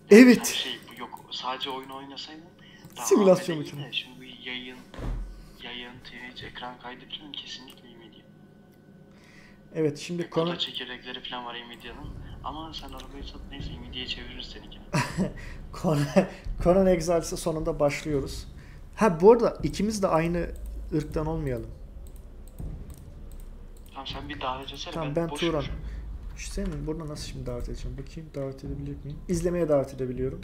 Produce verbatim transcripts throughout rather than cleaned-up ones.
Evet. Şey bu yok, sadece oyunu oynasaydın daha simülasyon Ahmet'e için. iyi de şimdi bu yayın yayın T V ekran kaydı falan kesinlikle Nvidia. Evet şimdi Ve konu kutu çekirdekleri falan var Nvidia'nın. Ama sen arabayı sat, neyse Nvidia'ya çeviririz seninki. Conan Exile'sa sonunda başlıyoruz. Ha bu arada ikimiz de aynı ırktan olmayalım. Tamam sen bir davet etsene, Tamam ben, ben boşum Turan. şu an. İşte seni burada nasıl şimdi davet edeceğim? Bakayım davet edebilecek miyim? İzlemeye davet edebiliyorum.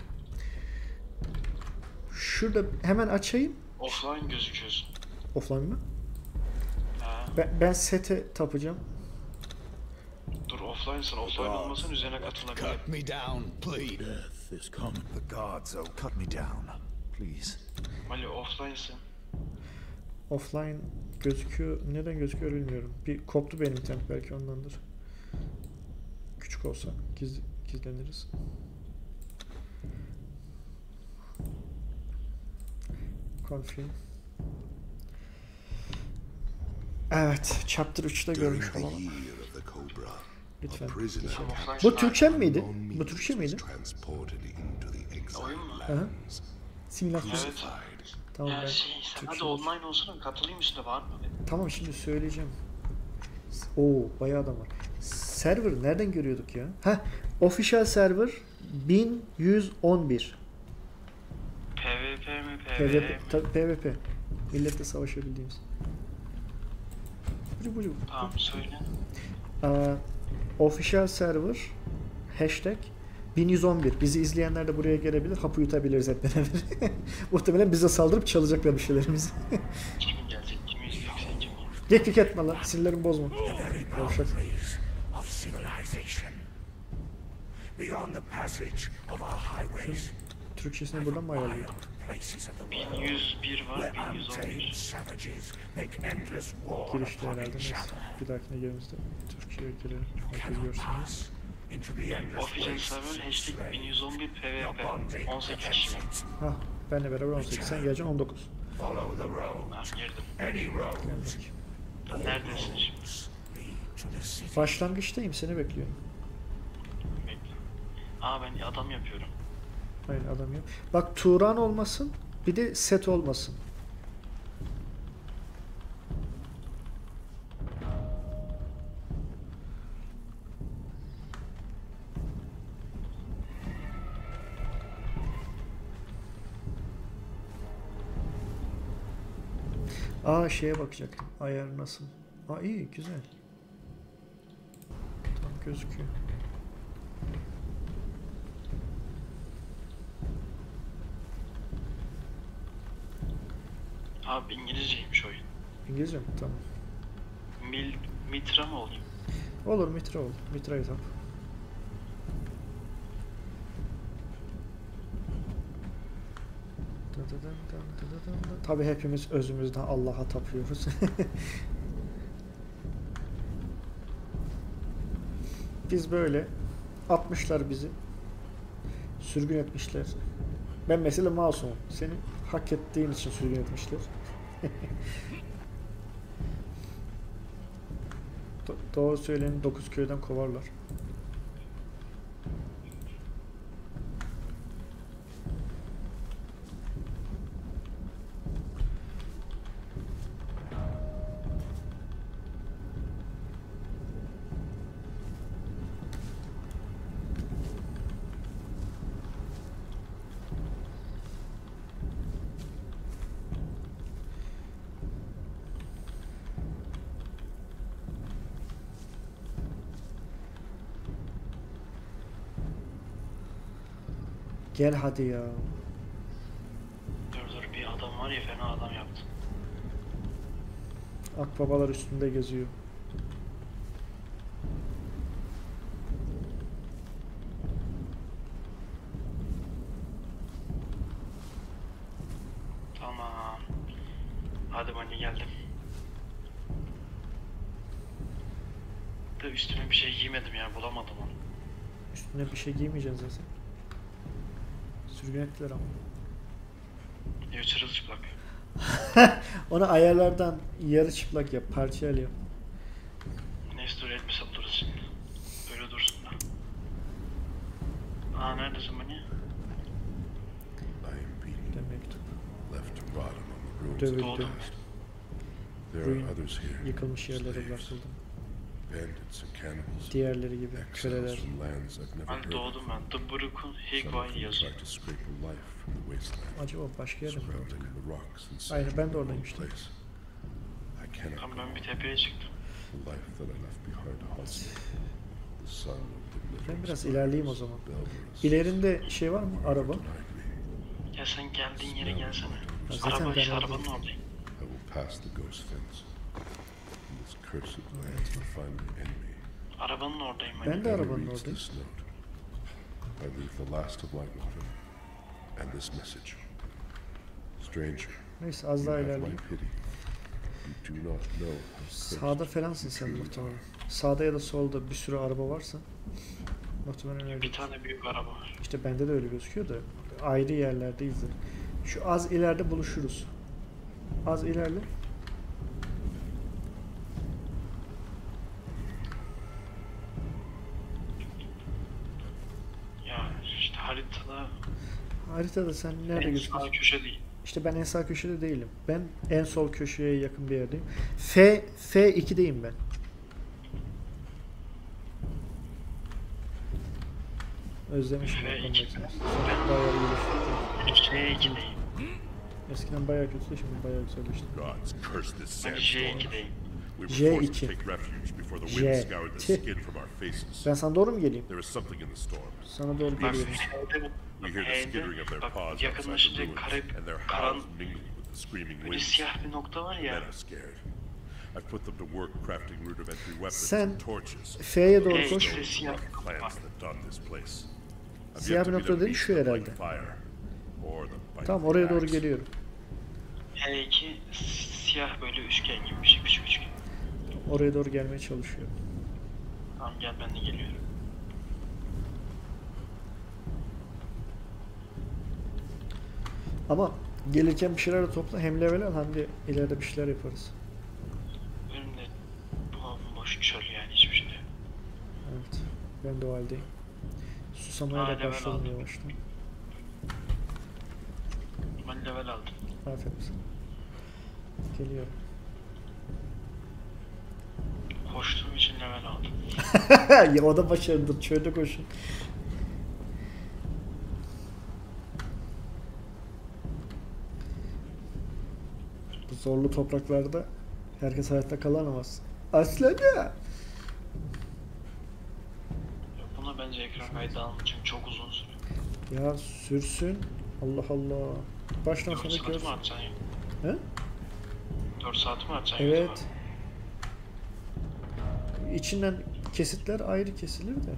Şurada hemen açayım. Offline gözüküyorsun. Offline mı? Ha, Ben, ben sete tapacağım. dur offline'sın, offline olmasan üzerine katılabilirim. Cut me down, please. Death is coming. The gods, oh, cut me down, please. Mali offline'sın. Offline gözüküyor. Neden gözüküyor bilmiyorum. Bir koptu benim internet, belki ondandır. Küçük olsa giz, gizleniriz. Confirm. Evet, Chapter üçte görmüş During the olalım. year of the Cobra, Lütfen. a prisoner geçelim. Offline'sın Bu Türkçe abi. miydi? unknown Bu Türkçe means miydi? was transported into the exile Oyun mu? Hı hı. lands. Simülasyon. Evet. Crucified. Tamam Ya ben şey sen Türkçe hadi olsun. online olsana, katılayım üstüne, var mı? Tamam şimdi söyleyeceğim. Oo bayağı adam var. Server nereden görüyorduk ya? Heh, official server bin yüz on bir. PvP mi PvE PvP, mi? tabii PvP. Milletle savaşabildiğimiz. Bucu bucu. Tamam söyle. Aa, official server hashtag bin yüz on bir. Bizi izleyenler de buraya gelebilir. Hapı yutabiliriz hep beraber. Muhtemelen bize saldırıp çalacaklar bir şeylerimizi. Kimin gelecek? Kimi izleyecek sen kimi? Geklik etme lan. Sinirlerimi bozma. Yavşak. Of civilization. Beyond the passage of our highways, Türkçesini buradan mı ayarlıyor? places of the bin yüz bir var, bin yüz on mountain bir. savages make endless war Girişte upon herhalde. each Neyse. other. Bir dahakine gelimizde Türkçe'ye girelim. Herkes Cannot görsün. pass into the endless Official wastes server of hashtag bin slay. yüz on bir PvP. Upon the on sekiz kişi. defenses, Hah. Benle beraber on sekiz. Sen geleceksin on dokuz. follow the road. Ha girdim. Any road Geldik. Neredesin şimdi? lead to the city. Başlangıçtayım. Seni bekliyorum. Bekle. Aa ben adam yapıyorum. Hayır adam yok. Bak Turan olmasın. Bir de set olmasın. Aa şeye bakacaktım. Ayar nasıl? Aa iyi güzel. Tam gözüküyor. Abi İngilizceymiş oyun. İngilizce mi? Tamam. Mil, Mitra mı olayım? Olur Mitra olur. Mitra'yı tap. Tabi hepimiz özümüzden Allah'a tapıyoruz. Biz böyle atmışlar bizi. Sürgün etmişler. Ben mesela masumum. Seni hak ettiğin için sürgün etmişler. Do doğru söyleyeni dokuz köyden kovarlar. Gel hadi ya. Dur dur, bir adam var ya, fena adam yaptı. Akbabalar üstünde geziyor. Tamam. Hadi bana geldim. Da üstüme bir şey giymedim ya, bulamadım onu. Üstüne bir şey giymeyeceksin zaten. Sürgün ettiler ama. Yok, çırılçıplak. Onu ayarlardan yarı çıplak yap, parçayla yap. Neyse dur, elbise buluruz şimdi. Böyle dursun da. Aa neredesin beni? mektup. Left to rot among the ruins of Dövüldü. the past. There Ruin, are others here. yıkılmış yerlere Slaves, bırakıldım. bandits and cannibals. Diğerleri gibi Exiles köleler. from lands I've never Ben heard of. doğdum ben. The Brook'un Some of Higway them yazıyor. tried to scrape a life from the wasteland. Acaba başka yerde mi Scrounging gördük? the rocks and Aynen, sand ben de of the oradayım old işte. place. I cannot Tam go. ben bir tepeye çıktım. The life that I left behind haunts me. The son of the Ben biraz glittering ilerleyeyim o spires zaman. of Belverus. İlerinde şey var mı? Araba. Denied me. Ya sen geldiğin yere gelsene. Ya zaten Araba ben işte oradayım. arabanın oradayım. I will pass the ghost fence. In this cursed land to find my enemy. Arabanın oradayım ben. Ben de Whoever arabanın reads oradayım. this note, I leave the last of Whitewater and this message. Stranger, Neyse az you daha have my ilerleyeyim. pity. You do not know how cursed Sağda falansın sen you truly muhtemelen. are. Sağda ya da solda bir sürü araba varsa muhtemelen öyle. Bir tane büyük araba var. İşte bende de öyle gözüküyor da ayrı yerlerdeyiz de. Şu az ileride buluşuruz. Az ilerle. Ya işte haritada Haritada sen nerede en sağ gözüküyorsun? köşe değil. İşte ben en sağ köşede değilim. Ben en sol köşeye yakın bir yerdeyim. F F iki'deyim ben. Özlemişim. F o iki. konuda. Bayağı iyileşti. J iki'deyim. Eskiden bayağı kötüydü, şimdi bayağı güzelleşti. Gods curse this Ben J sandstorm. iki'deyim. We were J forced to iki. take refuge before the J. wind scoured the skin from our faces. Ben sana doğru mu geleyim? There is something in the storm. Sana doğru Bak geliyorum. F'de We hear the skittering of their bak paws outside the yakınlaşınca ruins, kare, and their karan howls mingling with the screaming böyle winds. siyah bir nokta var The men ya. are scared. I've put them to work crafting rudimentary weapons Sen and torches. F'ye doğru Hey, koş. işte siyah bir nokta Plans var. that dot this place. I've Siyah yet bir to be nokta the değil, beast şu that herhalde. like fire, or the bite Tamam, of the oraya doğru axe. geliyorum. H iki siyah böyle üçgen gibi bir şey, küçük üçgen. Oraya doğru gelmeye çalışıyorum. Tamam gel ben de geliyorum. Ama gelirken bir şeyler de topla. Hem level al hem de ileride bir şeyler yaparız. Önümde bomboş çöl yani hiçbir şey yok. Evet. Ben de o haldeyim. Susamaya Aa, da level başladım aldım. yavaştan. Ben level aldım. Aferin sana. Geliyorum. Koştuğum için level aldım. Ya o da başarılıdır. Çölde koşun. Bu zorlu topraklarda herkes hayatta kalamaz. Aslan ya. Buna bence ekran kaydı alın çünkü çok uzun sürüyor. Ya sürsün. Allah Allah. Baştan dört sona saat mi görsün. atacaksın ya? He? dört saat mi atacaksın? Evet. İçinden kesitler ayrı kesilir de.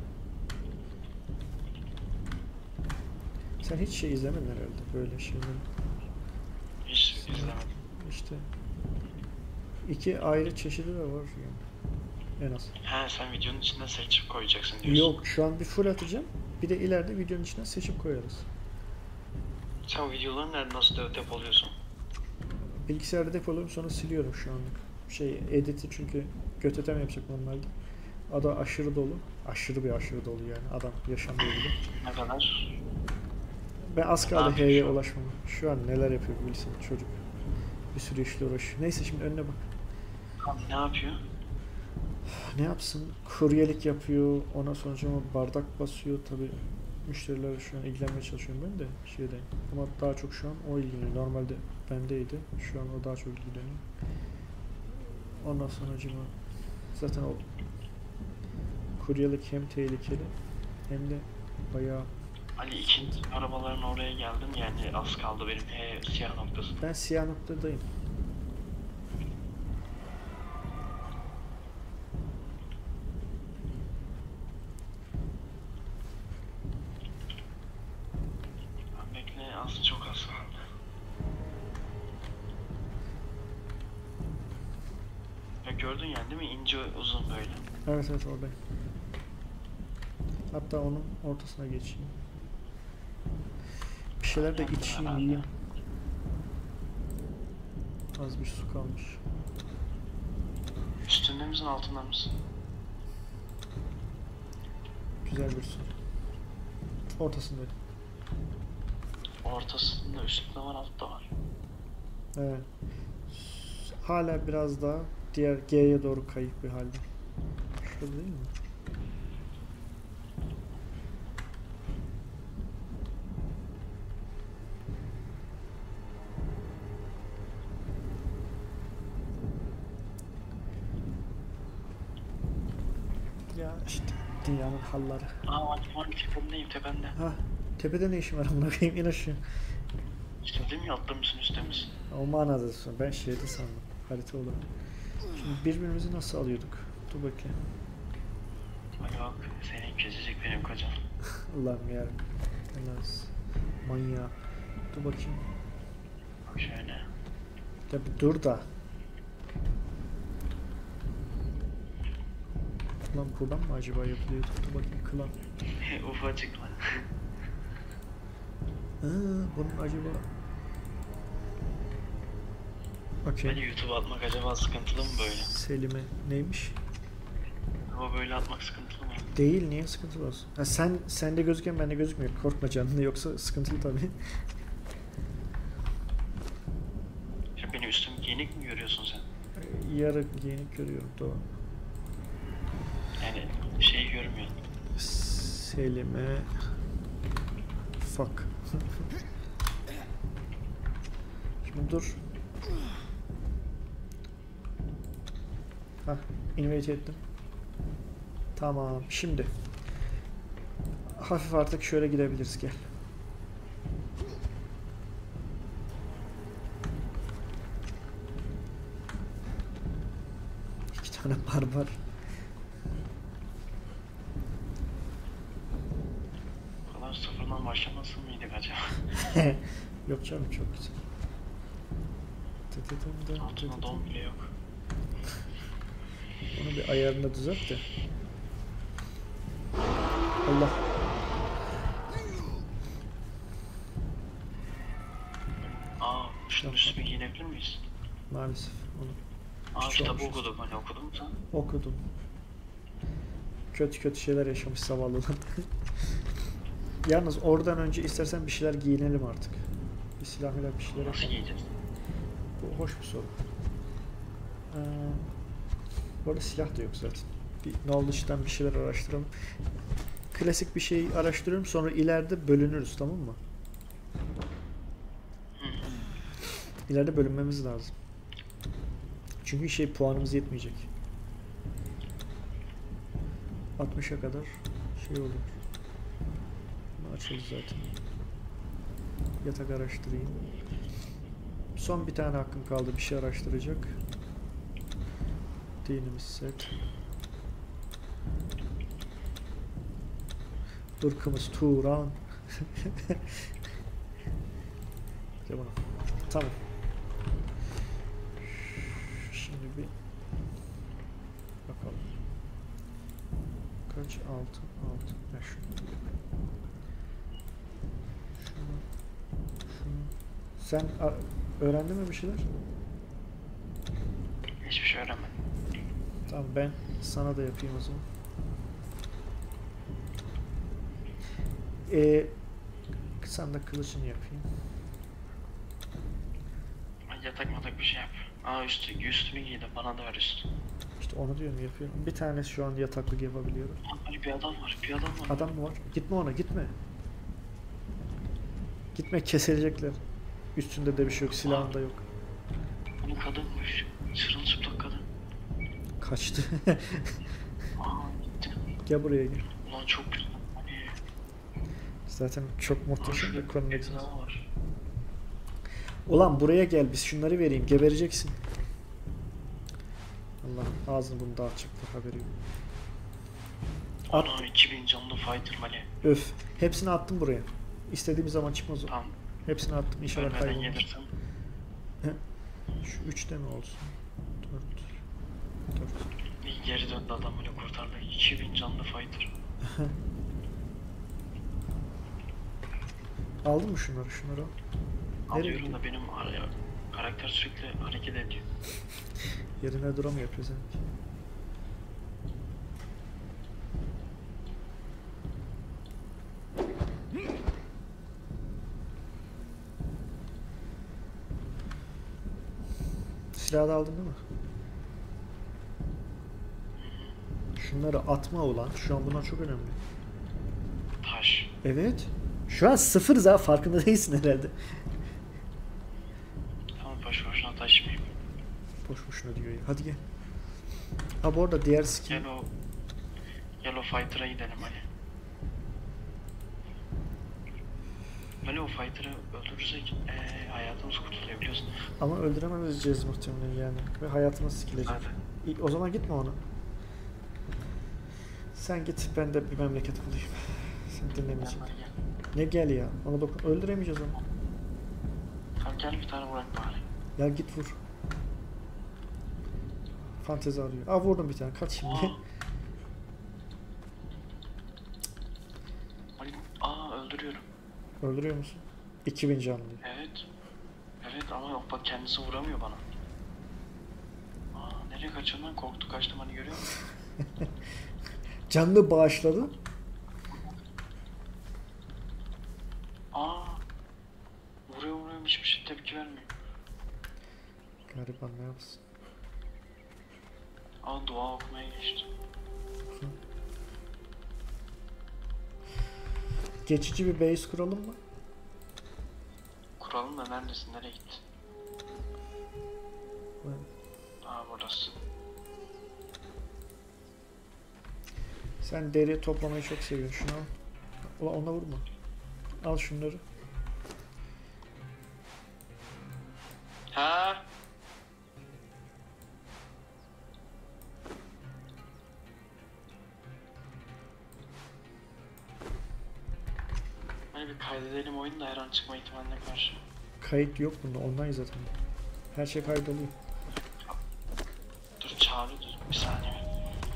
Sen hiç şey izlemedin herhalde böyle şeyleri. Hiç izlemedim. İşte iki ayrı çeşidi de var yani. En az. He sen videonun içinden seçip koyacaksın diyorsun. Yok şu an bir full atacağım. Bir de ileride videonun içinden seçip koyarız. Sen videoları nerede nasıl de- depoluyorsun? Bilgisayarda depoluyorum sonra siliyorum şu anlık. Şey editi çünkü götetem yapacak normalde. Ada aşırı dolu. Aşırı bir aşırı dolu yani. Adam yaşamıyor bile. Ne kadar? Ben az Ne kaldı yapıyor H'ye şu an? ulaşmama. Şu an neler yapıyor bilsin çocuk. Bir sürü işle uğraşıyor. Neyse şimdi önüne bak. Abi ne yapıyor? Ne yapsın? Kuryelik yapıyor. Ona sonucu bardak basıyor. Tabi müşterilerle şu an ilgilenmeye çalışıyorum ben de şeydeyim. Ama daha çok şu an o ilgileniyor. Normalde bendeydi. Şu an o daha çok ilgileniyor. Ondan sonra cima zaten o kuryelik hem tehlikeli hem de bayağı. Ali ikinci arabaların oraya geldim yani az kaldı benim H siyah noktası. Ben siyah noktadayım. Ben bekle az çok az kaldı. Ya gördün yani değil mi? İnce uzun böyle. Evet evet oradayım. Hatta onun ortasına geçeyim. Bir şeyler de Yaptım içeyim herhalde. yiyeyim. Az bir su kalmış. Üstünde misin altında mısın? Güzel bir su. Ortasındayım. Ortasında üstte var, altta var. Evet. Hala biraz daha diğer G'ye doğru kayık bir halde. Şurada değil mi? Ya işte dünyanın halları. Aa hadi var, tependeyim, tepende. Ha, tepede ne işin var amına koyayım, in aşağı. İşte değil mi, altta mısın üstte misin? O manada sonra ben şeyde sandım. Harita olarak. Şimdi birbirimizi nasıl alıyorduk? Dur bakayım. Ay bak, seni kesecek benim kocam. Allah'ım yarabbim. Elas. Manyağı. Dur bakayım. Bak şöyle. Ya bir dur da. Lan buradan mı acaba yapılıyordu? Dur bakayım, klan. Ufacık lan. Aa, bunun acaba... Okey. Beni YouTube'a atmak acaba sıkıntılı mı böyle? Selim'e neymiş? Ama böyle atmak sıkıntılı mı? Değil, niye sıkıntılı olsun? Ha, sen sende gözüken bende gözükmüyor. Korkma canını, yoksa sıkıntılı tabii. Ya benim üstüm giyinik mi görüyorsun sen? Yarı giyinik görüyorum, doğru. Yani şey görmüyorsun. Selim'e... Fuck. Şimdi dur. Hah, invite ettim. Tamam, şimdi. Hafif artık şöyle gidebiliriz, gel. İki tane barbar. Bu kadar sıfırdan başlamasın mıydık acaba? Yok canım, çok güzel. Altında don bile yok. Onu bir ayarını düzelt de. Allah. Aa, şunun üstüne giyinebilir miyiz? Maalesef onu Aa, Hiç kitabı olmamış. okudum, hani okudun mu sen? okudum. Kötü kötü şeyler yaşamış zavallılar. Yalnız oradan önce istersen bir şeyler giyinelim artık. Bir silahıyla bir şeyler Nasıl yapalım. giyeceğiz? Bu hoş bir soru. Ee, bu arada silah da yok zaten. Bir knowledge'dan bir şeyler araştıralım. Klasik bir şey araştırıyorum, sonra ileride bölünürüz, tamam mı? İleride bölünmemiz lazım. Çünkü şey, puanımız yetmeyecek. altmışa kadar şey olur. Bunu açarız zaten. Yatak araştırayım. Son bir tane hakkım kaldı, bir şey araştıracak. Dinimiz set. Irkımız Turan. Tamam. Tamam. Şimdi bir bakalım. Kaç? Altı. Altı. Ya şunu. Şunu. Şunu. Sen öğrendin mi bir şeyler? Hiçbir şey öğrenmedim. Tamam, ben sana da yapayım o zaman. Ee, sen de kılıcını yapayım. Ay, yatak matak bir şey yap. Aa, üstü, üstümü giydim, bana da ver üstü. İşte onu diyorum, yapıyorum. Bir tane şu an yataklık yapabiliyorum. Aa, hani bir adam var, bir adam var. Adam mı var? Gitme ona, gitme. Gitme, kesilecekler. Üstünde de bir şey yok, silahında yok. Bu kadınmış. Sırılçıplak kadın. Kaçtı. Aa, gitti. Gel buraya gel. Ulan çok güzel. Hani... Zaten çok Aa, muhteşem şurada bir bir konneksiyon. daha var. Ulan buraya gel, biz şunları vereyim, gebereceksin. Allah ağzını bunu dağıtacaktır, haberi yok. At. Ana, iki bin canlı fighter mali. Öf. Hepsini attım buraya. İstediğim zaman çıkmaz o. Tamam. Hepsini attım, inşallah Ölmeden kaybolmaz. gelirsem. Şu üçte mi olsun? Dört. Dört. Bir geri döndü adam, beni kurtardı. iki bin canlı fighter. Aldın mı şunları? Şunları al. Nereye Alıyorum gidiyor? da benim araya karakter sürekli hareket ediyor. Yerine duramıyor pezevenk. silahı da aldın değil mi? Şunları atma ulan. Şu an bunlar çok önemli. Taş. Evet. Şu an sıfırız ha, farkında değilsin herhalde. Tamam, boş boşuna taşımayayım. Boş boşuna diyor ya. Hadi gel. Ha bu arada diğer skin. Gel o Yellow Fighter'a gidelim hani. Hani o Fighter'ı öldürürsek ee, hayatımız kurtuluyor biliyorsun. Ama öldüremeyeceğiz muhtemelen yani. Ve hayatımız sikilecek. Hadi. İyi, o zaman gitme ona. Sen git, ben de bir memleket bulayım. Sen dinlemeyeceksin. Hadi gel. Ne gel ya? Ona bak, öldüremeyeceğiz onu. Tamam gel bir tane bırak bari. Ya git vur. Fantezi arıyor. Aa vurdum bir tane. Kaç şimdi. Aa. Hani, aa öldürüyorum. Öldürüyor musun? iki bin canlı diyor. Evet. Evet ama yok bak kendisi vuramıyor bana. Aa nereye kaçıyorum ben? Korktu kaçtım hani görüyor musun? Canlı bağışladı. Aa. Vuruyor vuruyor hiçbir şey tepki vermiyor. Gariban ne yapsın? Aa dua okumaya geçti. Geçici bir base kuralım mı? Kuralım da neredesin? Nereye gitti? Ben- Aa buradasın. Sen deri toplamayı çok seviyorsun. Şunu al. Ulan ona vurma. Al şunları. Ha? Hani bir kaydedelim oyunu da her an çıkma ihtimaline karşı. Kayıt yok bunda. Online zaten. Her şey kaydoluyor. Dur çağırıyor dur bir saniye.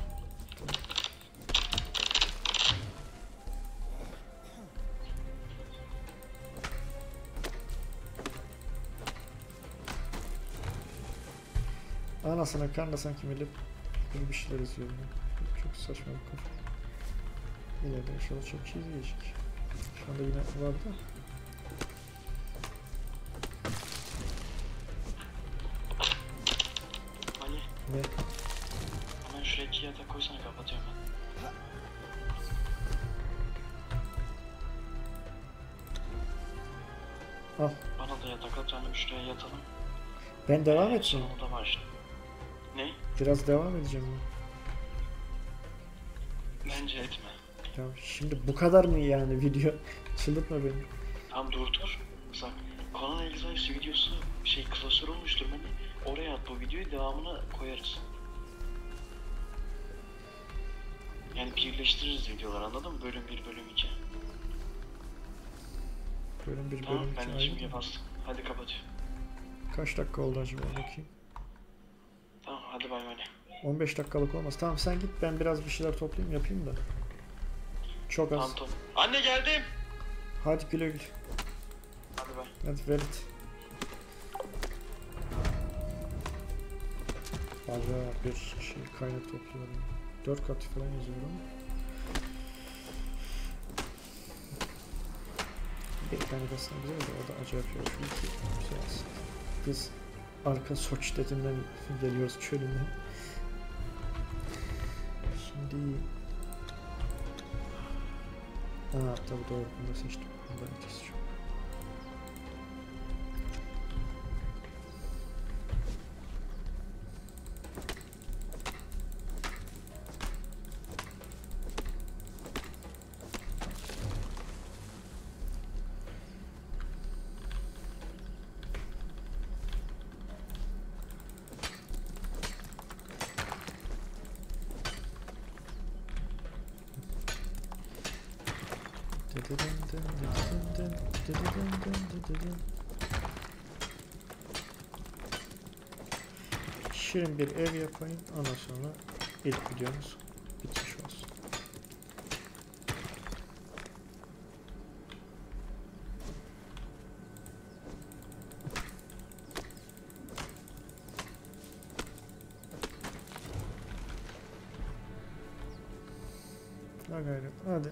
Anasına karnasına kim bilip böyle bir şeyler izliyorum ya. Çok saçma bir kafa. İleride inşallah çok şey izleyecek. Şu anda yine var da. Hani Ne? hemen şuraya iki yatak koysana kapatıyorum ben. Al. Bana da yatak at canım şuraya yatalım. Ben devam edeceğim. Sonra da başla. Ne? Biraz devam edeceğim ben. Bence etme. Ya şimdi bu kadar mı yani video? Çıldırtma beni. Tamam dur dur. Bak Conan Exiles videosu şey klasör olmuştur beni. Oraya at bu videoyu devamını koyarız. Yani birleştiririz videolar anladın mı? Bölüm bir bölüm iki. Bölüm bir Tamam bölüm ben iki de ayrı şimdi mı? bastım. Hadi kapatıyorum. Kaç dakika oldu acaba bakayım. Tamam hadi bay bay. on beş dakikalık olmaz. Tamam sen git, ben biraz bir şeyler toplayayım yapayım da. Çok az. Tamam tamam. Anne geldim. Hadi güle güle. Hadi bay. Hadi ver it. Bayağı bir şey kaynak topluyorum. dört kat falan yazıyorum. Bir tane basına güzel de o da acayip yarışıyor ki güzel aslında. Biz arka soç dediğinden geliyoruz çölünden. Şimdi aa tabi doğru, bunu da seçtim. Bundan ötesi çok. Şirin bir ev yapayım, ondan sonra ilk videomuz bitmiş olsun. Ha gayret, hadi.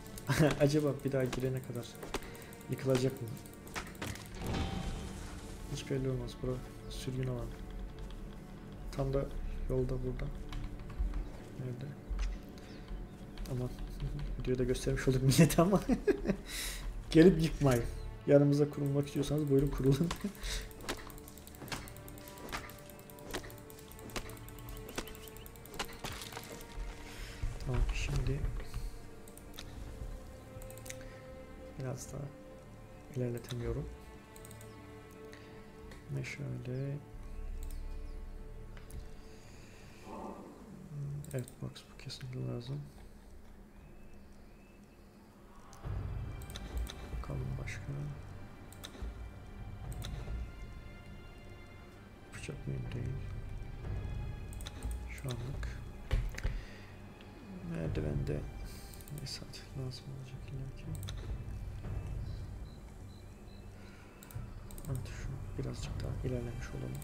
Acaba bir daha girene kadar yıkılacak mı? Hiç belli olmaz. Bura sürgün alanı. Tam da yolda burada. Nerede? Ama videoda göstermiş olduk millete ama gelip yıkmayın. Yanımıza kurulmak istiyorsanız buyurun kurulun. Tamam, şimdi biraz daha ilerletemiyorum. Meşale. Evet, box bu kesinlikle lazım. Bakalım başka. Bıçak mühim değil. Şu anlık. Merdivende ne saat lazım olacak illaki. Evet, şu birazcık daha ilerlemiş olalım.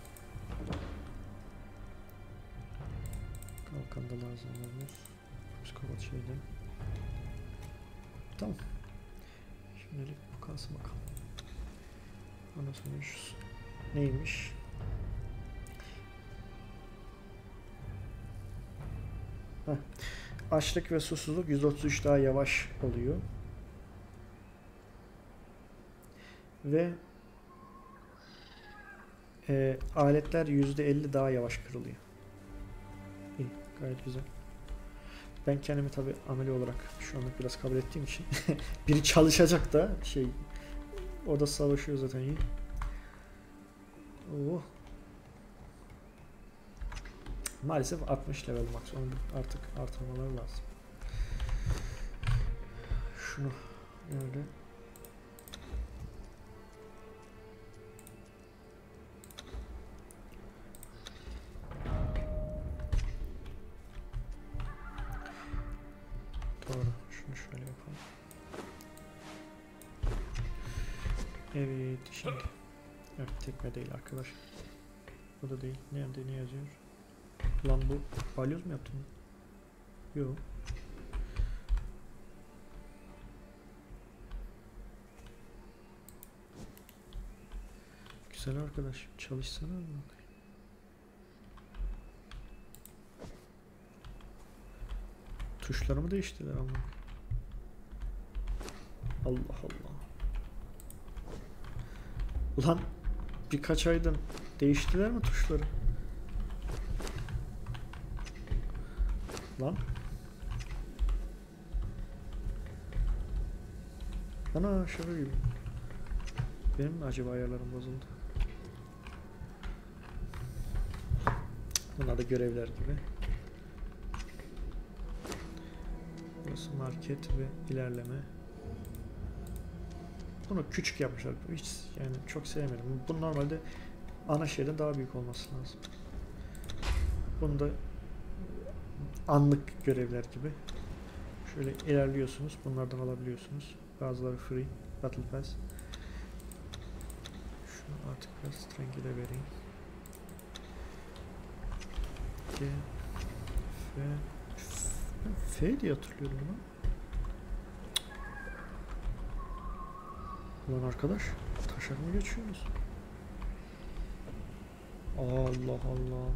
Kalkan da lazım olabilir. Psikopat şeyde. Tamam. Şimdilik bu kalsın bakalım. Ondan sonra şu neymiş? Heh. Açlık ve susuzluk yüzde otuz üç daha yavaş oluyor. Ve e, aletler yüzde elli daha yavaş kırılıyor. İyi, gayet güzel. Ben kendimi tabi ameli olarak şu anlık biraz kabul ettiğim için biri çalışacak da şey o da savaşıyor zaten iyi. Oh. Maalesef altmış level max. Onu artık artırmalar lazım. Şunu nerede? Doğru. Şunu şöyle yapalım. Evet şimdi. Evet, tekme değil arkadaş. Bu da değil. Nerede ne yazıyor? Lan bu balyoz mu yaptın? Yok. Güzel arkadaş. Çalışsana mı? Tuşlarımı değiştirdiler ama. Allah Allah. Ulan birkaç aydan değiştiler mi tuşları? Lan. Ana şaka gibi. Benim mi acaba ayarlarım bozuldu? Bunlar da görevler gibi. Burası market ve ilerleme. Bunu küçük yapmışlar. Hiç yani çok sevmedim. Bu normalde ana şeyden daha büyük olması lazım. Bunda anlık görevler gibi. Şöyle ilerliyorsunuz. Bunlardan alabiliyorsunuz. Bazıları free. Battle Pass. Şunu artık biraz strength'e vereyim. G F F diye hatırlıyorum lan. Ulan arkadaş, taşak mı geçiyorsunuz? Allah Allah.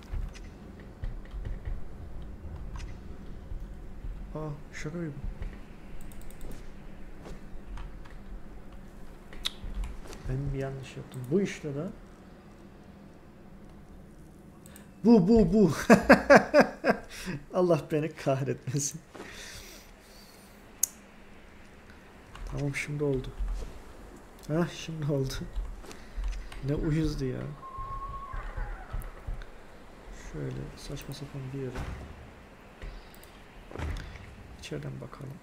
Aa, şaka gibi. Ben bir yanlış yaptım. Bu işte de. Bu bu bu. Allah beni kahretmesin. Tamam, şimdi oldu. Hah, şimdi oldu. Ne uyuzdu ya. Şöyle saçma sapan bir yere. İçeriden bakalım.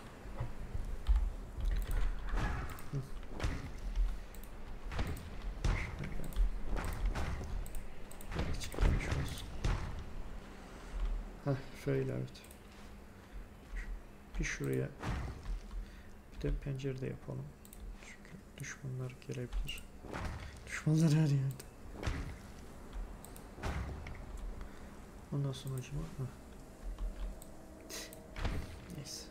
Hı. Şöyle. Biraz çekilmiş olsun. Hah, şöyle evet. Bir şuraya bir de pencerede yapalım. Çünkü düşmanlar gelebilir. Düşmanlar her yerde. Ondan sonra acaba hah. Neyse.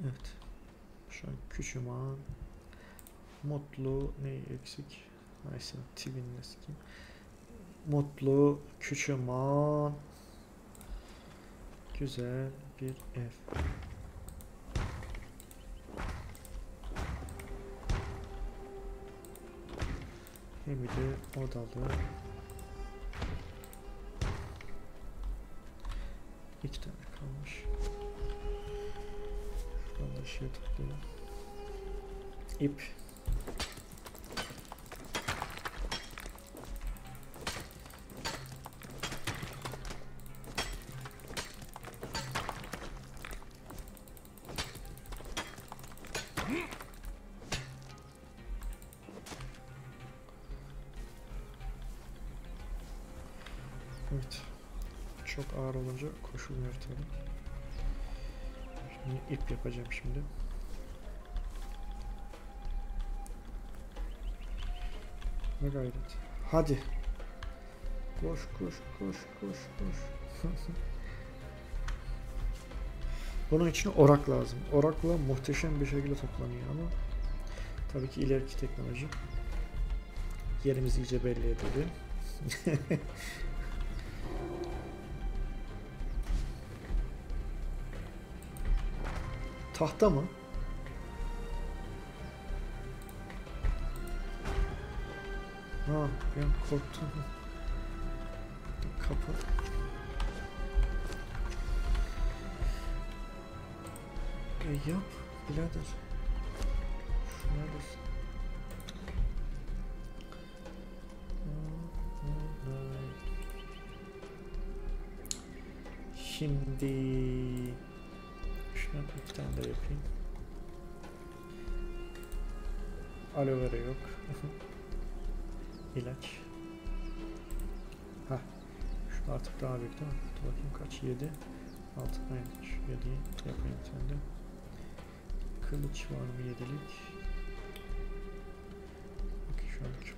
Evet. Şu an küçüman. Mutlu ne eksik? Neyse Twin'le sikeyim. Mutlu küçüman. Güzel bir ev. Hem de odalı. İki tane kalmış. Şuradan da şey tıklayalım. İp. Evet. Çok ağır olunca koşulmuyor tabii. Şimdi ip yapacağım şimdi. Ne gayret. Hadi. Koş koş koş koş koş. Bunun için orak lazım. Orakla muhteşem bir şekilde toplanıyor ama tabii ki ileriki teknoloji yerimizi iyice belli ediyor. Tahta mı? Ha, ben korktum. Kapı. E yap birader. Şunu alırsın. Şimdi şuna bir tane de yapayım. Aloe vera yok. İlaç. Hah. Şu artık daha büyük değil mi? Dur bakayım kaç? yedi. altı. Aynen. Şu yediyi yapayım sen de. Kılıç var mı yedilik? Bakın şu an çok.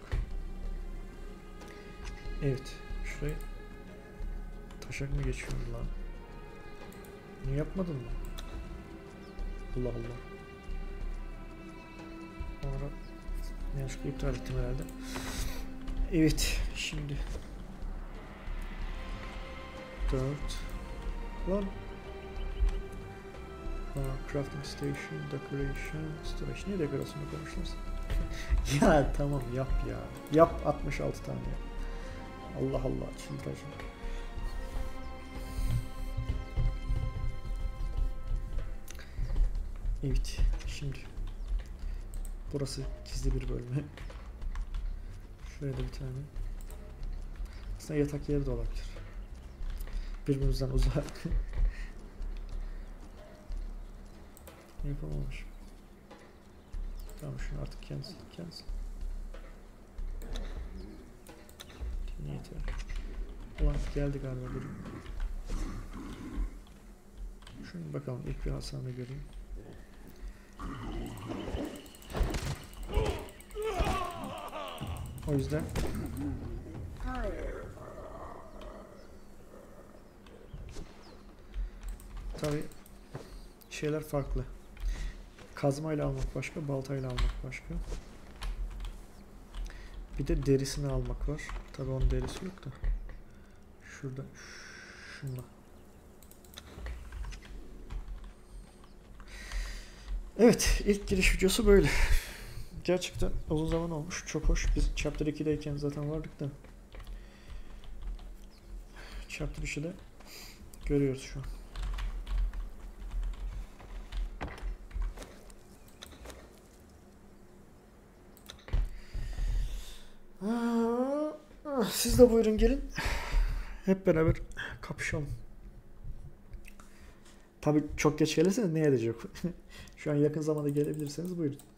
Evet. Şurayı taşak mı geçiyorum lan? Bunu yapmadın mı? Allah Allah. Sonra yanlışlıkla iptal ettim herhalde. Evet. Şimdi dört. Lan. Aa, crafting station, decoration, storage. Niye dekorasyonu konuşuyoruz? Ya tamam yap ya. Yap altmış altı tane ya. Allah Allah. Çıldıracağım. Evet. Şimdi burası gizli bir bölme. Şuraya da bir tane. Aslında yatak yeri de olabilir. Birbirimizden uzak. Yapamamışım. Tamam şunu artık cancel, cancel. Yeter. Ulan geldi galiba biri. Şunu bakalım ilk bir hasarını göreyim. O yüzden tabii şeyler farklı. Kazmayla almak başka, baltayla almak başka. Bir de derisini almak var. Tabii onun derisi yok da. Şurada, şunla. Evet, ilk giriş videosu böyle. Gerçekten uzun zaman olmuş. Çok hoş. Biz Chapter ikideyken zaten vardık da. Chapter üçü de görüyoruz şu an. Siz de buyurun gelin. Hep beraber kapışalım. Tabii çok geç gelirseniz ne edecek? Şu an yakın zamanda gelebilirseniz buyurun.